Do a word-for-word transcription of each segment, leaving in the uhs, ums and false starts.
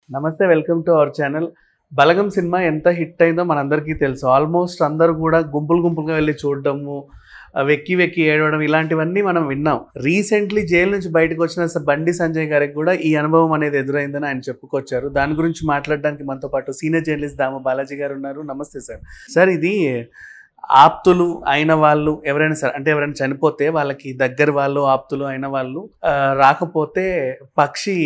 నమస్తే, welcome to our channel. Balagam cinema ఎంత hit అయిందో మనందరికీ తెలుసు. ఆల్మోస్ట్ అందరూ కూడా గుంపులు గుంపులుగా వెళ్ళి చూడడము, వెక్కి వెక్కి ఏడవడం ఇలాంటివన్నీ మనం విన్నాం. రీసెంట్లీ జైలు నుంచి బయటకు వచ్చిన బండి సంజయ్ గారికి కూడా ఈ అనుభవం అనేది ఎదురైందని ఆయన చెప్పుకొచ్చారు. దాని గురించి మాట్లాడడానికి మనతో పాటు సీనియర్ జర్నలిస్ట్ దాము బాలాజీ గారు ఉన్నారు. నమస్తే సార్. సార్, ఇది ఆప్తులు అయిన వాళ్ళు ఎవరైనా సరే, అంటే ఎవరైనా చనిపోతే వాళ్ళకి దగ్గర వాళ్ళు ఆప్తులు అయిన వాళ్ళు రాకపోతే పక్షి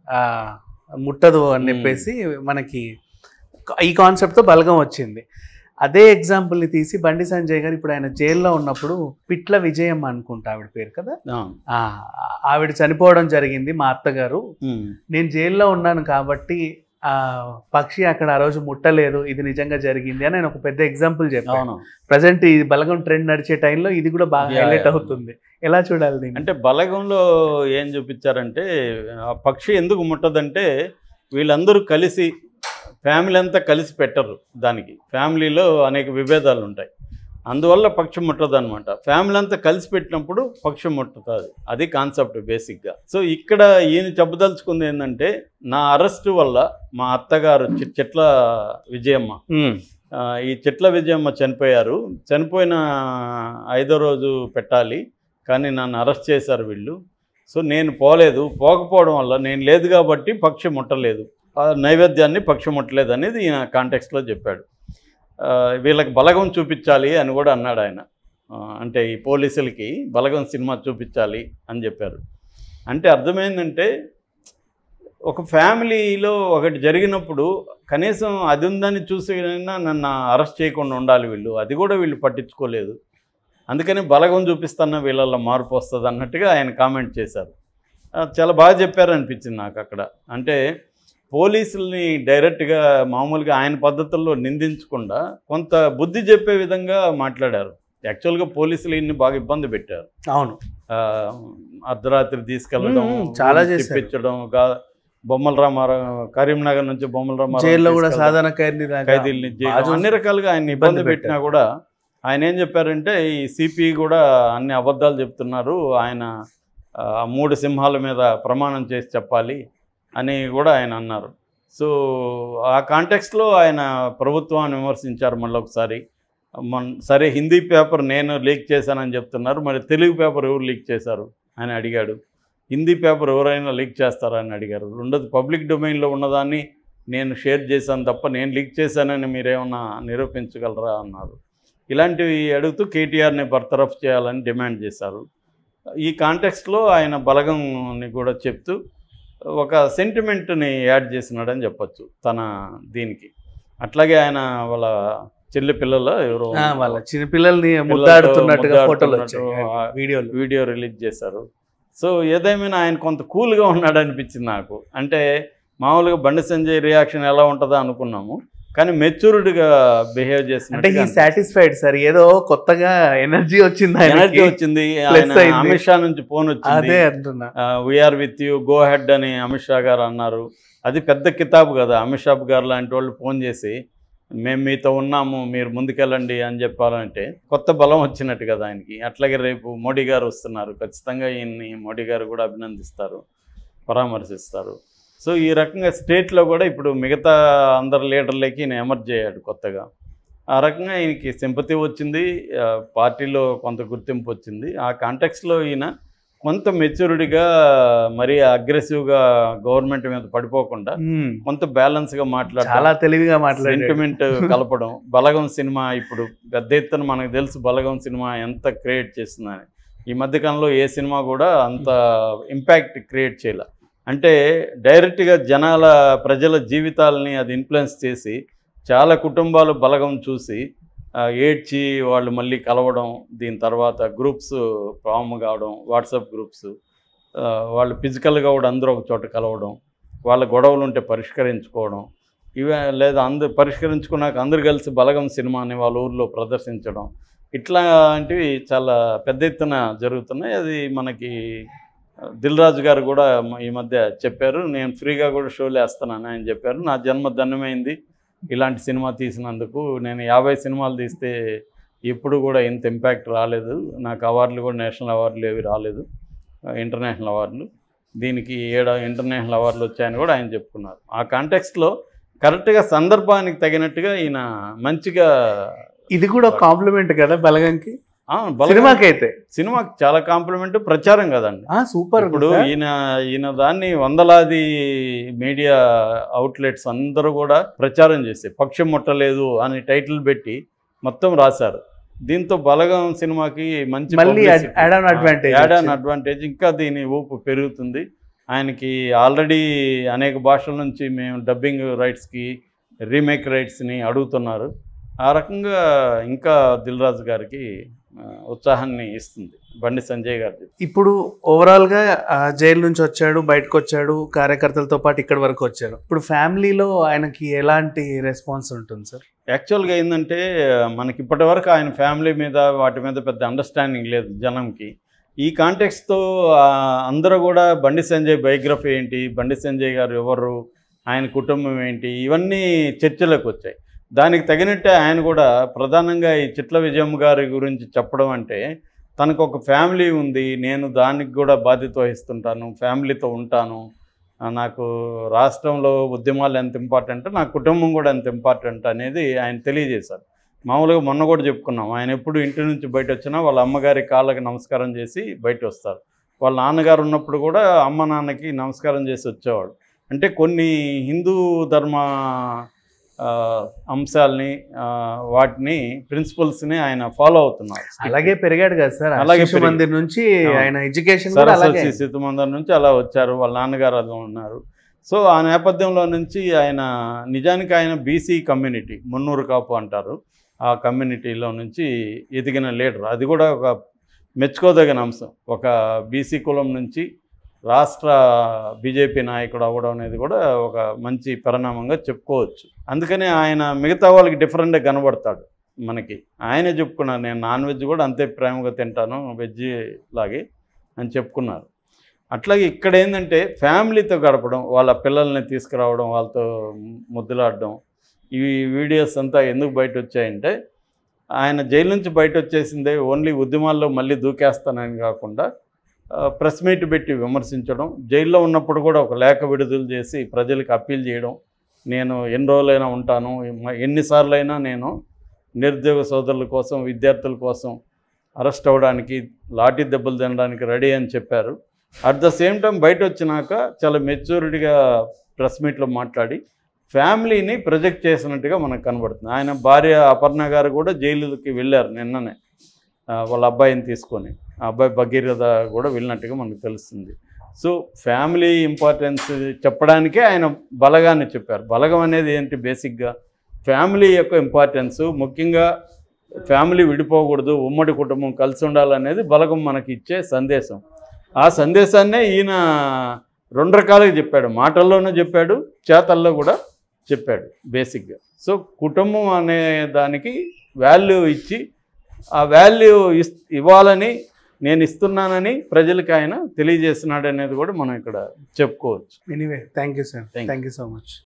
ముట్టదు అని చెప్పేసి మనకి ఈ కాన్సెప్ట్తో బలగం వచ్చింది. అదే ఎగ్జాంపుల్ని తీసి బండి సంజయ్ గారు ఇప్పుడు ఆయన జైల్లో ఉన్నప్పుడు పిట్ల విజయమ్మ అనుకుంటా ఆవిడ పేరు కదా, ఆవిడ చనిపోవడం జరిగింది. మా అత్తగారు, నేను జైల్లో ఉన్నాను కాబట్టి ఆ పక్షి అక్కడ ఆ రోజు ముట్టలేదు, ఇది నిజంగా జరిగింది అని నేను ఒక పెద్ద ఎగ్జాంపుల్ చెప్పాను. ప్రజెంట్ ఈ బలగం ట్రెండ్ నడిచే టైంలో ఇది కూడా బాగా హైలైట్ అవుతుంది. ఎలా చూడాలి దీన్ని? అంటే బలగంలో ఏం చూపించారంటే, ఆ పక్షి ఎందుకు ముట్టదంటే వీళ్ళందరూ కలిసి, ఫ్యామిలీ అంతా కలిసి పెట్టరు దానికి. ఫ్యామిలీలో అనేక విభేదాలు ఉంటాయి, అందువల్ల పక్షి ముట్టదు అనమాట. ఫ్యామిలీ అంతా కలిసి పెట్టినప్పుడు పక్షి ముట్టుతుంది. అది కాన్సెప్ట్ బేసిక్గా. సో ఇక్కడ ఈయన చెప్పదలుచుకుంది ఏంటంటే, నా అరెస్టు వల్ల మా అత్తగారు చెట్ల విజయమ్మ, ఈ చెట్ల విజయమ్మ చనిపోయారు. చనిపోయిన ఐదో రోజు పెట్టాలి, కానీ నన్ను అరెస్ట్ చేశారు వీళ్ళు. సో నేను పోలేదు, పోకపోవడం వల్ల నేను లేదు కాబట్టి పక్షి ముట్టలేదు, నైవేద్యాన్ని పక్షి ముట్టలేదు అనేది ఈయన కాంటెక్స్ట్లో చెప్పాడు. వీళ్ళకి బలగం చూపించాలి అని కూడా అన్నాడు ఆయన. అంటే ఈ పోలీసులకి బలగం సినిమా చూపించాలి అని చెప్పారు. అంటే అర్థమైందంటే, ఒక ఫ్యామిలీలో ఒకటి జరిగినప్పుడు కనీసం అది ఉందని చూసినా నన్ను అరెస్ట్ చేయకుండా ఉండాలి వీళ్ళు, అది కూడా వీళ్ళు పట్టించుకోలేదు. అందుకని బలగం చూపిస్తున్న వీళ్ళల్లో మార్పు వస్తుంది అన్నట్టుగా ఆయన కామెంట్ చేశారు. చాలా బాగా చెప్పారు అనిపించింది నాకు అక్కడ. అంటే పోలీసుల్ని డైరెక్ట్గా మామూలుగా ఆయన పద్ధతుల్లో నిందించకుండా కొంత బుద్ధి చెప్పే విధంగా మాట్లాడారు. యాక్చువల్గా పోలీసులు ఇన్ని బాగా ఇబ్బంది పెట్టారు. అవును, అర్ధరాత్రి తీసుకెళ్ళడం, చాలా చెప్పించడం, బొమ్మల రామారావు కరీంనగర్ నుంచి బొమ్మల రామారావు సాధారణ ఖైదీల్ని అన్ని రకాలుగా ఆయన ఇబ్బంది పెట్టినా కూడా ఆయన ఏం చెప్పారంటే, ఈ సిపి కూడా అన్ని అబద్ధాలు చెప్తున్నారు, ఆయన మూడు సింహాల మీద ప్రమాణం చేసి చెప్పాలి అని కూడా ఆయన అన్నారు. సో ఆ కాంటెక్స్ట్లో ఆయన ప్రభుత్వాన్ని విమర్శించారు. మళ్ళీ ఒకసారి మన సరే హిందీ పేపర్ నేను లీక్ చేశానని చెప్తున్నారు, మరి తెలుగు పేపర్ ఎవరు లీక్ చేశారు అని అడిగాడు. హిందీ పేపర్ ఎవరైనా లీక్ చేస్తారా అని అడిగారు. రెండోది, పబ్లిక్ డొమైన్లో ఉన్నదాన్ని నేను షేర్ చేశాను తప్ప నేను లీక్ చేశానని మీరేమన్నా నిరూపించగలరా అన్నారు. ఇలాంటివి అడుగుతూ కేటీఆర్ని బర్తరఫ్ చేయాలని డిమాండ్ చేశారు. ఈ కాంటెక్స్ట్లో ఆయన బలగంని కూడా చెప్తూ ఒక సెంటిమెంట్ని యాడ్ చేసినాడని చెప్పచ్చు తన దీనికి. అట్లాగే ఆయన వాళ్ళ చెల్లి పిల్లలు ఎవరో వాళ్ళ చిన్న పిల్లల్ని ముద్దాడుతున్నట్టుగా ఫోటోలు వీడియో వీడియో రిలీజ్ చేశారు. సో ఏదేమైనా ఆయన కొంత కూల్గా ఉన్నాడు అనిపించింది నాకు. అంటే మామూలుగా బండి సంజయ్ రియాక్షన్ ఎలా ఉంటుందో అనుకున్నాము, కానీ మెచ్యూర్డ్గా బిహేవ్ చేసిన సాటిస్ఫైడ్ సార్. ఏదో కొత్తగా ఎనర్జీ వచ్చింది, ఎనర్జీ వచ్చింది. అమిత్ షా నుంచి ఫోన్ వచ్చింది, we're with you, go ahead అని అమిత్ షా గారు అన్నారు. అది పెద్ద కితాబు కదా. అమిత్ షా గారు లాంటి వాళ్ళు ఫోన్ చేసి మేము మీతో ఉన్నాము, మీరు ముందుకెళ్ళండి అని చెప్పాలంటే కొత్త బలం వచ్చినట్టు కదా ఆయనకి. అట్లాగే రేపు మోడీ గారు వస్తున్నారు, ఖచ్చితంగా ఈయన్ని మోడీ గారు కూడా అభినందిస్తారు, పరామర్శిస్తారు. సో ఈ రకంగా స్టేట్లో కూడా ఇప్పుడు మిగతా అందరు లీడర్లకి ఈయన ఎమర్జ్ అయ్యాడు కొత్తగా. ఆ రకంగా ఈయనకి సింపతి వచ్చింది, పార్టీలో కొంత గుర్తింపు వచ్చింది. ఆ కాంటెక్స్లో ఈయన కొంత మెచ్యూరిటీగా, మరీ అగ్రెసివ్గా గవర్నమెంట్ మీద పడిపోకుండా కొంత బ్యాలెన్స్గా మాట్లాడడం, చాలా తెలివిగా మాట్లాడి సెంటిమెంట్ కలపడం. బలగం సినిమా ఇప్పుడు పెద్ద ఎత్తున మనకు తెలుసు బలగం సినిమా ఎంత క్రియేట్ చేస్తుందని. ఈ మధ్యకాలంలో ఏ సినిమా కూడా అంత ఇంపాక్ట్ క్రియేట్ చేయలే. అంటే డైరెక్ట్గా జనాల ప్రజల జీవితాలని అది ఇన్ఫ్లుయెన్స్ చేసి చాలా కుటుంబాలు బలగం చూసి ఏడ్చి వాళ్ళు మళ్ళీ కలవడం, దీని తర్వాత గ్రూప్స్ ఫామ్ కావడం, వాట్సాప్ గ్రూప్స్, వాళ్ళు ఫిజికల్గా కూడా అందరూ ఒక చోట కలవడం, వాళ్ళ గొడవలు ఉంటే పరిష్కరించుకోవడం, ఇవే లేదా అందరు పరిష్కరించుకున్నాక అందరు కలిసి బలగం సినిమాని వాళ్ళ ఊర్లో ప్రదర్శించడం, ఇట్లాంటివి చాలా పెద్ద ఎత్తున జరుగుతున్నాయి. అది మనకి దిల్ రాజు గారు కూడా ఈ మధ్య చెప్పారు, నేను ఫ్రీగా కూడా షోలు వేస్తానని ఆయన చెప్పారు. నా జన్మ ధన్యమైంది ఇలాంటి సినిమా తీసినందుకు. నేను యాభై సినిమాలు తీస్తే ఎప్పుడు కూడా ఇంత ఇంపాక్ట్ రాలేదు, నాకు అవార్డులు కూడా నేషనల్ అవార్డులు ఏవి రాలేదు, ఇంటర్నేషనల్ అవార్డులు. దీనికి ఏడు ఇంటర్నేషనల్ అవార్డులు వచ్చాయని కూడా ఆయన చెప్పుకున్నారు. ఆ కాంటెక్స్ట్లో కరెక్ట్గా సందర్భానికి తగినట్టుగా ఈయన మంచిగా, ఇది కూడా కాంప్లిమెంట్ కదా బలగంకి, సినిమాకి అయితే సినిమాకి చాలా కాంప్లిమెంట్, ప్రచారం కదండి. సూపర్. ఇప్పుడు ఈయన ఈయన దాన్ని వందలాది మీడియా అవుట్లెట్స్ అందరూ కూడా ప్రచారం చేస్తే పక్షం ముట్టలేదు అని టైటిల్ పెట్టి మొత్తం రాశారు. దీంతో బలగం సినిమాకి మంచి యాడ్ ఆన్ అడ్వాంటేజ్, ఇంకా దీని ఊపు పెరుగుతుంది. ఆయనకి ఆల్రెడీ అనేక భాషల నుంచి మేము డబ్బింగ్ రైట్స్కి, రీమేక్ రైట్స్ని అడుగుతున్నారు. ఆ రకంగా ఇంకా దిల్ రాజు గారికి ఉత్సాహాన్ని ఇస్తుంది బండి సంజయ్ గారు. ఇప్పుడు ఓవరాల్గా జైలు నుంచి వచ్చాడు, బయటకు వచ్చాడు, కార్యకర్తలతో పాటు ఇక్కడి వరకు వచ్చాడు. ఇప్పుడు ఫ్యామిలీలో ఆయనకి ఎలాంటి రెస్పాన్స్ ఉంటుంది సార్? యాక్చువల్గా ఏంటంటే మనకి ఇప్పటి వరకు ఆయన ఫ్యామిలీ మీద వాటి మీద పెద్ద అండర్స్టాండింగ్ లేదు జనంకి. ఈ కాంటెక్స్తో అందరూ కూడా బండి సంజయ్ బయోగ్రఫీ ఏంటి, బండి సంజయ్ గారు ఎవరు, ఆయన కుటుంబం ఏంటి, ఇవన్నీ చర్చలోకి వచ్చాయి. దానికి తగినట్టే ఆయన కూడా ప్రధానంగా ఈ చిట్ల విజయమ్మ గారి గురించి చెప్పడం అంటే, తనకు ఒక ఫ్యామిలీ ఉంది, నేను దానికి కూడా బాధ్యత వహిస్తుంటాను, ఫ్యామిలీతో ఉంటాను, నాకు రాష్ట్రంలో ఉద్యమాలు ఎంత ఇంపార్టెంట్, నా కుటుంబం కూడా ఎంత ఇంపార్టెంట్ అనేది ఆయన తెలియజేశారు. మామూలుగా మొన్న కూడా చెప్పుకున్నాం, ఆయన ఎప్పుడు ఇంటి నుంచి బయట వచ్చినా వాళ్ళ అమ్మగారి కాళ్ళకి నమస్కారం చేసి బయట వస్తారు. వాళ్ళ నాన్నగారు ఉన్నప్పుడు కూడా అమ్మ నాన్నకి నమస్కారం చేసి వచ్చేవాడు. అంటే కొన్ని హిందూ ధర్మ అంశాలని, వాటిని ప్రిన్సిపల్స్ని ఆయన ఫాలో అవుతున్నారు. అలాగే పెరిగాడు కదా సార్, అలాగే మందిర్ నుంచి ఆయన ఎడ్యుకేషన్ సరస్వతి శిశు మందిర్ నుంచి అలా వచ్చారు, వాళ్ళ నాన్నగారు అలా ఉన్నారు. సో ఆ నేపథ్యంలో నుంచి ఆయన నిజానికి ఆయన బీసీ కమ్యూనిటీ, మున్నూరు కాపు అంటారు, ఆ కమ్యూనిటీలో నుంచి ఎదిగిన లీడర్. అది కూడా ఒక మెచ్చుకోదగిన అంశం. ఒక బీసీ కులం నుంచి రాష్ట్ర బీజేపీ నాయకుడు అవ్వడం అనేది కూడా ఒక మంచి పరిణామంగా చెప్పుకోవచ్చు. అందుకని ఆయన మిగతా వాళ్ళకి డిఫరెంట్గా కనబడతాడు మనకి. ఆయనే చెప్పుకున్నారు, నేను నాన్ వెజ్ కూడా అంతే ప్రేమగా తింటాను వెజ్ లాగే అని చెప్పుకున్నారు. అట్లాగే ఇక్కడ ఏంటంటే ఫ్యామిలీతో గడపడం, వాళ్ళ పిల్లల్ని తీసుకురావడం, వాళ్ళతో ముద్దులాడడం, ఈ వీడియోస్ అంతా ఎందుకు బయట వచ్చాయంటే, ఆయన జైలు నుంచి బయట వచ్చేసిందే ఓన్లీ ఉద్యమాల్లో మళ్ళీ దూకేస్తానని కాకుండా ప్రెస్ మీట్ పెట్టి విమర్శించడం, జైల్లో ఉన్నప్పుడు కూడా ఒక లేఖ విడుదల చేసి ప్రజలకు అప్పీల్ చేయడం, నేను ఎన్ని రోజులైనా ఉంటాను, ఎన్నిసార్లు అయినా నేను నిరుద్యోగ సోదరుల కోసం, విద్యార్థుల కోసం అరెస్ట్ అవ్వడానికి, లాఠీ దెబ్బలు తినడానికి రెడీ అని చెప్పారు. అట్ ద సేమ్ టైం బయట వచ్చినాక చాలా మెచ్యూరిటీగా ప్రెస్ మీట్లో మాట్లాడి ఫ్యామిలీని ప్రొజెక్ట్ చేసినట్టుగా మనకు కనబడుతుంది. ఆయన భార్య అపర్ణ గారు కూడా జైలుకి వెళ్ళారు నిన్ననే వాళ్ళ అబ్బాయిని తీసుకొని, ఆ అబ్బాయి భగీరథ కూడా వెళ్ళినట్టుగా మనకు తెలుస్తుంది. సో ఫ్యామిలీ ఇంపార్టెన్స్ చెప్పడానికే ఆయన బలగాన్ని చెప్పారు. బలగం అనేది ఏంటి, బేసిక్గా ఫ్యామిలీ యొక్క ఇంపార్టెన్సు, ముఖ్యంగా ఫ్యామిలీ విడిపోకూడదు, ఉమ్మడి కుటుంబం కలిసి ఉండాలనేది బలగం మనకి ఇచ్చే సందేశం. ఆ సందేశాన్నే ఈయన రెండు రకాలుగా చెప్పాడు, మాటల్లోనూ చెప్పాడు, చేతల్లో కూడా చెప్పాడు బేసిక్గా. సో కుటుంబం అనే దానికి వాల్యూ ఇచ్చి, ఆ వాల్యూ ఇస్ ఇవ్వాలని నేను ఇస్తున్నానని ప్రజలకు ఆయన తెలియజేస్తున్నాడు అనేది కూడా మనం ఇక్కడ చెప్పుకోవచ్చు. Anyway thank you sir, thank you so much.